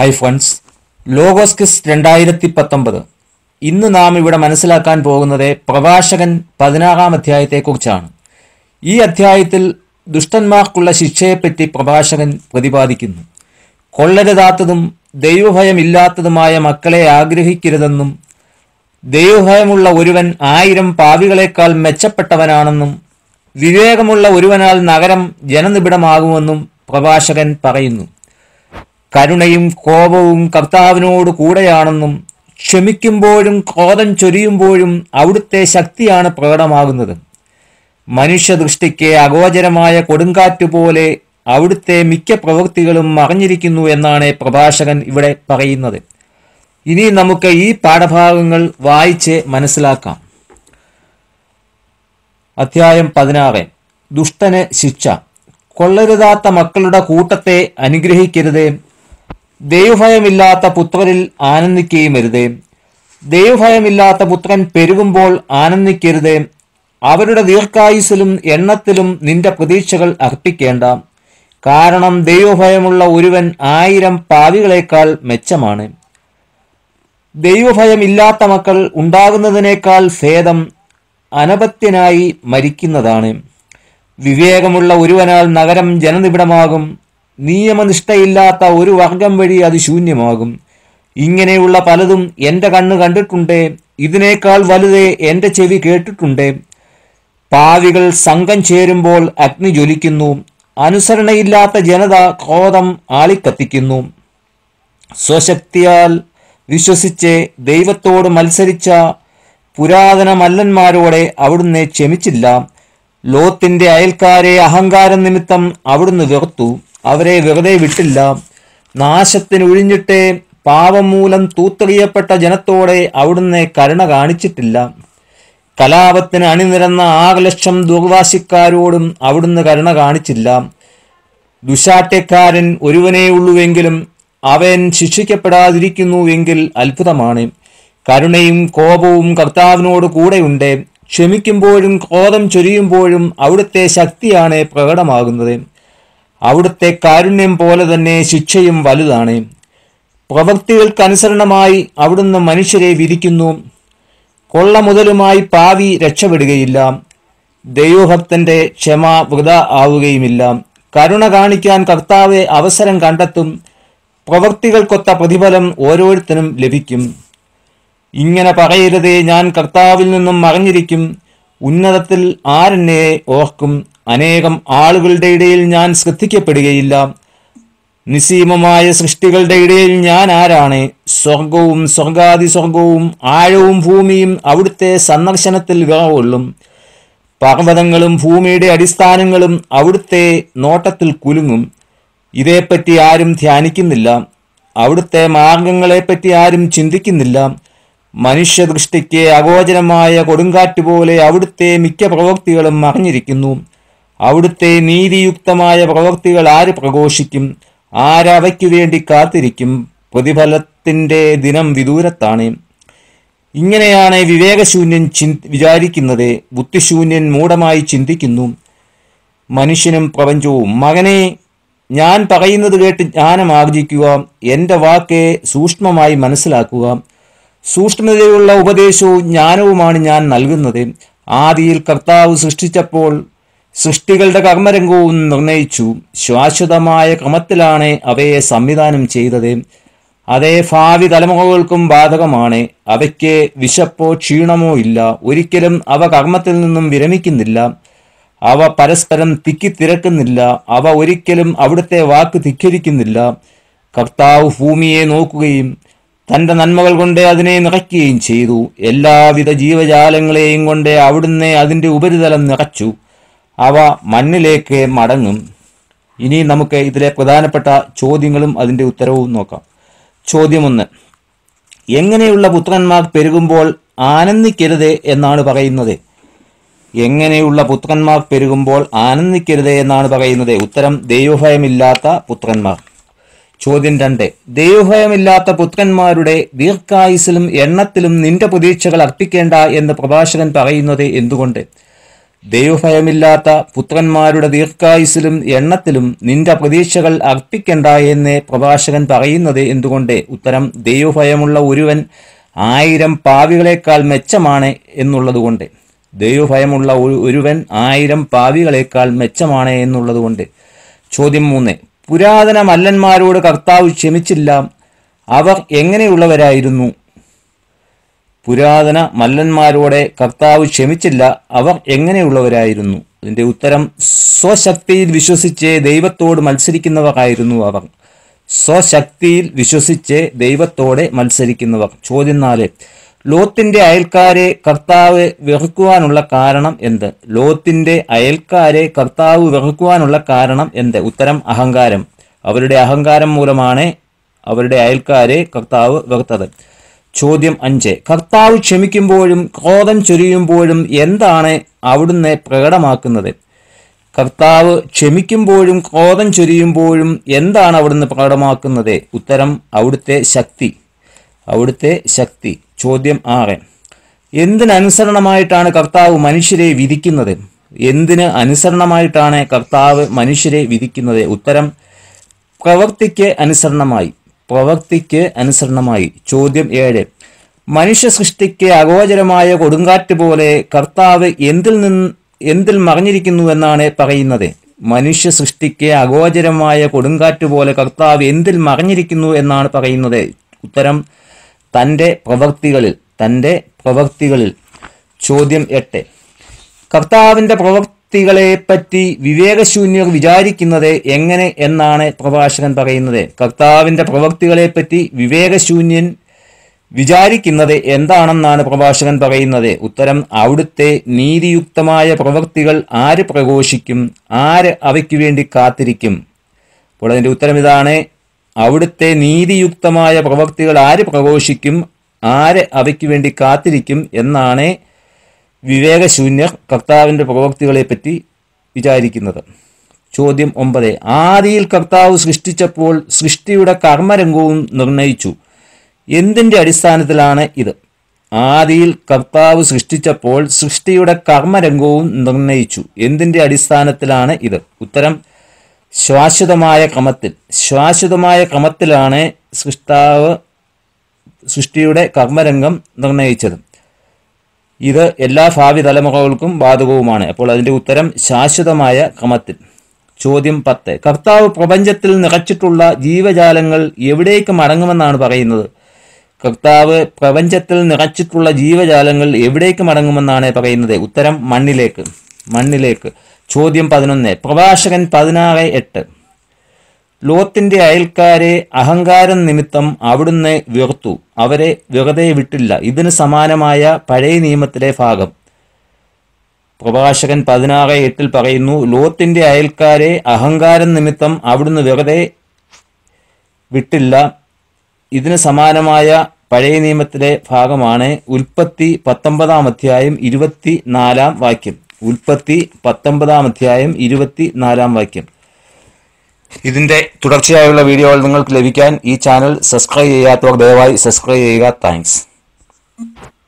Hi friends, logos quiz 2019. ഇന്ന് നാം ഇവിടെ മനസ്സിലാക്കാൻ പോകുന്നത് പ്രഭാഷകൻ 16-ാം അധ്യായത്തെക്കുറിച്ചാണ്. ഈ അധ്യായത്തിൽ ദുഷ്ടന്മാർക്കുള്ള ശിക്ഷയെപ്പറ്റി പ്രഭാഷകൻ പ്രതിപാദിക്കുന്നു. കൊള്ളരുതാത്തതും ദൈവഭയമില്ലാത്തതുമായ മക്കളെ ആഗ്രഹിക്കരുതെന്നും ദൈവഭയമുള്ള ഒരുവൻ 1000 പാപികളെക്കാൾ മെച്ചപ്പെട്ടവനാണെന്നും വിവേകമുള്ള ഒരുവനാൽ നഗരം ജനനിബിഡമാകുമെന്നും പ്രഭാഷകൻ പറയുന്നു. കരുണയും കോപവും കർത്താവിനോട് കൂടെയാണെന്നും ക്ഷമിക്കുമ്പോഴും ക്രോധം ചൊരിയുമ്പോഴും അവിടുത്തെ ശക്തിയാണ് പ്രകടമാകുന്നത്. മനുഷ്യദൃഷ്ടിക്ക് അഗോചരമായ കൊടുങ്കാറ്റ് പോലെ അവിടുത്തെ മിക്ക പ്രവൃത്തികളും മറഞ്ഞിരിക്കുന്നു എന്നാണ് പ്രഭാഷകൻ ഇവിടെ പറയുന്നത്. ഇനി നമുക്ക് ഈ പാഠഭാഗങ്ങൾ വായിച്ച് മനസ്സിലാക്കാം. അധ്യായം 16. ദുഷ്ടന് ശിക്ഷ. കൊള്ളരുതാത്ത മക്കളുടെ കൂട്ടത്തെ അനുഗ്രഹിക്കരുതേ. ദൈവഭയമില്ലാത്ത പുത്രരിൽ ആനന്ദിക്കുകയും അരുതേ. ദൈവഭയമില്ലാത്ത പുത്രൻ പെരുകുമ്പോൾ ആനന്ദിക്കരുതേ. അവരുടെ ദീർഘായുസ്സിലും എണ്ണത്തിലും നിന്റെ പ്രതീക്ഷകൾ അർപ്പിക്കേണ്ട. കാരണം ദൈവഭയമുള്ള ഒരുവൻ 1000 പാപികളെക്കാൾ മെച്ചമാണ്. ദൈവഭയമില്ലാത്ത മക്കൾ ഉണ്ടാകുന്നതിനേക്കാൾ ഭേദം അനപത്യനായി മരിക്കുന്നതാണ്. വിവേകമുള്ള ഒരുവനാൽ നഗരം ജനനിബിഡമാകും. നിയമനിഷ്ഠയില്ലാത്ത ഒരു വർഗം വഴി അത് ശൂന്യമാകും. ഇങ്ങനെയുള്ള പലതും എൻ്റെ കണ്ണ് കണ്ടിട്ടുണ്ട്, ഇതിനേക്കാൾ വലുതേ എൻ്റെ ചെവി കേട്ടിട്ടുണ്ട്. പാവികൾ സംഘം ചേരുമ്പോൾ അഗ്നി ജ്വലിക്കുന്നു. അനുസരണയില്ലാത്ത ജനത ക്രോധം ആളിക്കത്തിക്കുന്നു. സ്വശക്തിയാൽ വിശ്വസിച്ച് ദൈവത്തോട് മത്സരിച്ച പുരാതന മല്ലന്മാരോടെ അവിടുന്ന് ക്ഷമിച്ചില്ല. ലോത്തിന്റെ അയൽക്കാരെ അഹങ്കാരം നിമിത്തം അവിടുന്ന് വെറുത്തു. അവരെ വെറുതെ വിട്ടില്ല. നാശത്തിന് ഒഴിഞ്ഞിട്ട് പാപം മൂലം തൂത്തെറിയപ്പെട്ട ജനത്തോടെ അവിടുന്ന് കരുണ കാണിച്ചിട്ടില്ല. കലാപത്തിന് അണിനിരന്ന 6 ലക്ഷം ദുർവാശിക്കാരോടും അവിടുന്ന് കരുണ കാണിച്ചില്ല. ദുശാഠ്യക്കാരൻ ഒരുവനേ ഉള്ളുവെങ്കിലും അവൻ ശിക്ഷിക്കപ്പെടാതിരിക്കുന്നുവെങ്കിൽ അത്ഭുതമാണ്. കരുണയും കോപവും കർത്താവിനോട് കൂടെയുണ്ട്. ക്ഷമിക്കുമ്പോഴും ക്രോധം ചൊരിയുമ്പോഴും അവിടുത്തെ ശക്തിയാണ് പ്രകടമാകുന്നത്. അവിടുത്തെ കാരുണ്യം പോലെ തന്നെ ശിക്ഷയും വലുതാണ്. പ്രവൃത്തികൾക്കനുസരണമായി അവിടുന്ന് മനുഷ്യരെ വിധിക്കുന്നു. കൊള്ള മുതലുമായി പാവി രക്ഷപ്പെടുകയില്ല. ദൈവഭക്തന്റെ ക്ഷമ വൃഥാ ആവുകയുമില്ല. കരുണ കാണിക്കാൻ കർത്താവ് അവസരം കണ്ടെത്തും. പ്രവൃത്തികൾക്കൊത്ത പ്രതിഫലം ഓരോരുത്തരും ലഭിക്കും. ഇങ്ങനെ പറയരുതേ, ഞാൻ കർത്താവിൽ നിന്നും മറഞ്ഞിരിക്കും. ഉന്നതത്തിൽ ആരെന്നെ ഓർക്കും? അനേകം ആളുകളുടെ ഇടയിൽ ഞാൻ ശ്രദ്ധിക്കപ്പെടുകയില്ല. നിസ്സീമമായ സൃഷ്ടികളുടെ ഇടയിൽ ഞാൻ ആരാണ്? സ്വർഗവും സ്വർഗാതിസ്വർഗവും ആഴവും ഭൂമിയും അവിടുത്തെ സന്ദർശനത്തിൽ വിറകൊള്ളും. പർവ്വതങ്ങളും ഭൂമിയുടെ അടിസ്ഥാനങ്ങളും അവിടുത്തെ നോട്ടത്തിൽ കുലുങ്ങും. ഇതേപ്പറ്റി ആരും ധ്യാനിക്കുന്നില്ല. അവിടുത്തെ മാർഗങ്ങളെപ്പറ്റി ആരും ചിന്തിക്കുന്നില്ല. മനുഷ്യദൃഷ്ടിക്ക് അഗോചരമായ കൊടുങ്കാറ്റ് പോലെ അവിടുത്തെ മിക്ക പ്രവൃത്തികളും മറിഞ്ഞിരിക്കുന്നു. അവിടുത്തെ നീതിയുക്തമായ പ്രവൃത്തികൾ ആര് പ്രഘോഷിക്കും? ആരവയ്ക്കു വേണ്ടി കാത്തിരിക്കും? പ്രതിഫലത്തിന്റെ ദിനം വിദൂരത്താണ്. ഇങ്ങനെയാണ് വിവേകശൂന്യൻ വിചാരിക്കുന്നത്. ബുദ്ധിശൂന്യൻ മൂഢമായി ചിന്തിക്കുന്നു. മനുഷ്യനും പ്രപഞ്ചവും. മകനെ, ഞാൻ പറയുന്നത് കേട്ട് ജ്ഞാനം ആർജിക്കുക. എൻ്റെ വാക്ക് സൂക്ഷ്മമായി മനസ്സിലാക്കുക. സൂക്ഷ്മതയുള്ള ഉപദേശവും ജ്ഞാനവുമാണ് ഞാൻ നൽകുന്നത്. ആദിയിൽ കർത്താവ് സൃഷ്ടിച്ചപ്പോൾ സൃഷ്ടികളുടെ കർമ്മരംഗവും നിർണയിച്ചു. ശാശ്വതമായ ക്രമത്തിലാണ് അവയെ സംവിധാനം ചെയ്തത്. അതേ ഭാവി തലമുറകൾക്കും ബാധകമാണ്. അവയ്ക്ക് വിശപ്പോ ക്ഷീണമോ ഇല്ല. ഒരിക്കലും അവ കർമ്മത്തിൽ നിന്നും വിരമിക്കുന്നില്ല. അവ പരസ്പരം തിക്കിത്തിരക്കുന്നില്ല. അവ ഒരിക്കലും അവിടുത്തെ വാക്ക് ധിക്കരിക്കുന്നില്ല. കർത്താവ് ഭൂമിയെ നോക്കുകയും തൻ്റെ നന്മകൾ കൊണ്ട് അതിനെ നിറയ്ക്കുകയും ചെയ്തു. എല്ലാവിധ ജീവജാലങ്ങളെയും കൊണ്ട് അവിടുന്ന് അതിൻ്റെ ഉപരിതലം നിറച്ചു. അവ മണ്ണിലേക്ക് മടങ്ങും. ഇനി നമുക്ക് ഇതിലെ പ്രധാനപ്പെട്ട ചോദ്യങ്ങളും അതിൻ്റെ ഉത്തരവും നോക്കാം. ചോദ്യം 1. എങ്ങനെയുള്ള പുത്രന്മാർ പെരുകുമ്പോൾ ആനന്ദിക്കരുത് എന്നാണ് പറയുന്നത്? എങ്ങനെയുള്ള പുത്രന്മാർ പെരുകുമ്പോൾ ആനന്ദിക്കരുത് എന്നാണ് പറയുന്നത്? ഉത്തരം: ദൈവഭയമില്ലാത്ത പുത്രന്മാർ. ചോദ്യം 2. ദൈവഭയമില്ലാത്ത പുത്രന്മാരുടെ ദീർഘായുസ്സിലും എണ്ണത്തിലും നിന്റെ പ്രതീക്ഷകൾ അർപ്പിക്കേണ്ട എന്ന് പ്രഭാഷകൻ പറയുന്നത് എന്തുകൊണ്ട്? ദൈവഭയമില്ലാത്ത പുത്രന്മാരുടെ ദീർഘായുസിലും എണ്ണത്തിലും നിന്റെ പ്രതീക്ഷകൾ അർപ്പിക്കണ്ട എന്ന് പ്രഭാഷകൻ പറയുന്നത് എന്തുകൊണ്ട്? ഉത്തരം, ദൈവഭയമുള്ള ഒരുവൻ 1000 പാപികളെക്കാൾ മെച്ചമാണ് എന്നുള്ളതുകൊണ്ട്. ദൈവഭയമുള്ള ഒരുവൻ 1000 പാപികളെക്കാൾ മെച്ചമാണ് എന്നുള്ളതുകൊണ്ട്. ചോദ്യം 3. പുരാതന മല്ലന്മാരോട് കർത്താവ് ക്ഷമിച്ചില്ല, അവർ എങ്ങനെയുള്ളവരായിരുന്നു? പുരാതന മല്ലന്മാരോടെ കർത്താവ് ക്ഷമിച്ചില്ല, അവർ എങ്ങനെയുള്ളവരായിരുന്നു? ഇതിന്റെ ഉത്തരം, സ്വശക്തിയിൽ വിശ്വസിച്ച് ദൈവത്തോട് മത്സരിക്കുന്നവരായിരുന്നു അവർ. സ്വശക്തിയിൽ വിശ്വസിച്ച് ദൈവത്തോടെ മത്സരിക്കുന്നവർ. ചോദ്യം 4. ലോത്തിന്റെ അയൽക്കാരെ കർത്താവ് വെറുക്കുവാനുള്ള കാരണം എന്ത്? ലോത്തിന്റെ അയൽക്കാരെ കർത്താവ് വെറുക്കുവാനുള്ള കാരണം എന്ത്? ഉത്തരം, അഹങ്കാരം. അവരുടെ അഹങ്കാരം മൂലമാണ് അവരുടെ അയൽക്കാരെ കർത്താവ് വെറുത്തത്. ചോദ്യം 5. കർത്താവ് ക്ഷമിക്കുമ്പോഴും ക്രോധം ചൊരിയുമ്പോഴും എന്താണ് അവിടുന്ന് പ്രകടമാക്കുന്നത്? കർത്താവ് ക്ഷമിക്കുമ്പോഴും ക്രോധം ചൊരിയുമ്പോഴും എന്താണ് അവിടുന്ന് പ്രകടമാക്കുന്നത്? ഉത്തരം, അവിടുത്തെ ശക്തി. അവിടുത്തെ ശക്തി. ചോദ്യം 6. എന്തിനനുസരണമായിട്ടാണ് കർത്താവ് മനുഷ്യരെ വിധിക്കുന്നത്? എന്തിന് അനുസരണമായിട്ടാണ് കർത്താവ് മനുഷ്യരെ വിധിക്കുന്നത്? ഉത്തരം, പ്രവൃത്തിക്ക് അനുസരണമായി. പ്രവൃത്തിക്ക് അനുസരണമായി. ചോദ്യം 7. മനുഷ്യ സൃഷ്ടിക്ക് അഗോചരമായ കൊടുങ്കാറ്റ് പോലെ കർത്താവ് എന്തിൽ മറഞ്ഞിരിക്കുന്നു എന്നാണ് പറയുന്നത്? മനുഷ്യ സൃഷ്ടിക്ക് അഗോചരമായ കൊടുങ്കാറ്റ് പോലെ കർത്താവ് എന്തിൽ മറഞ്ഞിരിക്കുന്നു എന്നാണ് പറയുന്നത്? ഉത്തരം, തൻ്റെ പ്രവൃത്തികളിൽ. തൻ്റെ പ്രവൃത്തികളിൽ. ചോദ്യം 8. കർത്താവിൻ്റെ പ്രവൃത്തികളെപ്പറ്റി വിവേകശൂന്യർ വിചാരിക്കുന്നത് എങ്ങനെ എന്നാണ് പ്രഭാഷകൻ പറയുന്നത്? കർത്താവിൻ്റെ പ്രവൃത്തികളെപ്പറ്റി വിവേകശൂന്യൻ വിചാരിക്കുന്നത് എന്താണെന്നാണ് പ്രഭാഷകൻ പറയുന്നത്? ഉത്തരം, അവിടുത്തെ നീതിയുക്തമായ പ്രവൃത്തികൾ ആര് പ്രഘോഷിക്കും? ആര് അവയ്ക്ക് വേണ്ടി കാത്തിരിക്കും? അപ്പോൾ അതിൻ്റെ ഉത്തരം ഇതാണ്, അവിടുത്തെ നീതിയുക്തമായ പ്രവൃത്തികൾ ആര് പ്രഘോഷിക്കും? ആര് അവയ്ക്ക് വേണ്ടി കാത്തിരിക്കും എന്നാണ് വിവേകശൂന്യർ കർത്താവിൻ്റെ പ്രവൃത്തികളെപ്പറ്റി വിചാരിക്കുന്നത്. ചോദ്യം 9. ആദിയിൽ കർത്താവ് സൃഷ്ടിച്ചപ്പോൾ സൃഷ്ടിയുടെ കർമ്മരംഗവും നിർണയിച്ചു. എന്തിൻ്റെ അടിസ്ഥാനത്തിലാണ് ഇത്? ആദിയിൽ കർത്താവ് സൃഷ്ടിച്ചപ്പോൾ സൃഷ്ടിയുടെ കർമ്മരംഗവും നിർണയിച്ചു. എന്തിൻ്റെ അടിസ്ഥാനത്തിലാണ് ഇത്? ഉത്തരം, ശാശ്വതമായ ക്രമത്തിൽ. ശാശ്വതമായ ക്രമത്തിലാണ് സൃഷ്ടിയുടെ കർമ്മരംഗം നിർണയിച്ചത്. ഇത് എല്ലാ ഭാവി തലമുറകൾക്കും ബാധകവുമാണ്. അപ്പോൾ അതിൻ്റെ ഉത്തരം, ശാശ്വതമായ ക്രമത്തിൽ. ചോദ്യം 10. കർത്താവ് പ്രപഞ്ചത്തിൽ നിറച്ചിട്ടുള്ള ജീവജാലങ്ങൾ എവിടേക്ക് മടങ്ങുമെന്നാണ് പറയുന്നത്? കർത്താവ് പ്രപഞ്ചത്തിൽ നിറച്ചിട്ടുള്ള ജീവജാലങ്ങൾ എവിടേക്ക് മടങ്ങുമെന്നാണ് പറയുന്നത്? ഉത്തരം, മണ്ണിലേക്ക്. മണ്ണിലേക്ക്. ചോദ്യം 11. പ്രഭാഷകൻ 16:8. ലോത്തിന്റെ അയൽക്കാരെ അഹങ്കാരം നിമിത്തം അവിടുന്ന് വെറുത്തു, അവരെ വെറുതെ വിട്ടില്ല. ഇതിന് സമാനമായ പഴയ നിയമത്തിലെ ഭാഗം. പ്രഭാഷകൻ 16:8 പറയുന്നു, ലോത്തിന്റെ അയൽക്കാരെ അഹങ്കാരം നിമിത്തം അവിടുന്ന് വെറുതെ വിട്ടില്ല. ഇതിന് സമാനമായ പഴയ നിയമത്തിലെ ഭാഗമാണ് ഉൽപ്പത്തി 19-24 വാക്യം. ഉൽപ്പത്തി 19-24 വാക്യം. ഇതിന്റെ തുടർച്ചയായുള്ള വീഡിയോകൾ നിങ്ങൾക്ക് ലഭിക്കാൻ ഈ ചാനൽ സബ്സ്ക്രൈബ് ചെയ്യാത്തവർ ദയവായി സബ്സ്ക്രൈബ് ചെയ്യുക. താങ്ക്സ്.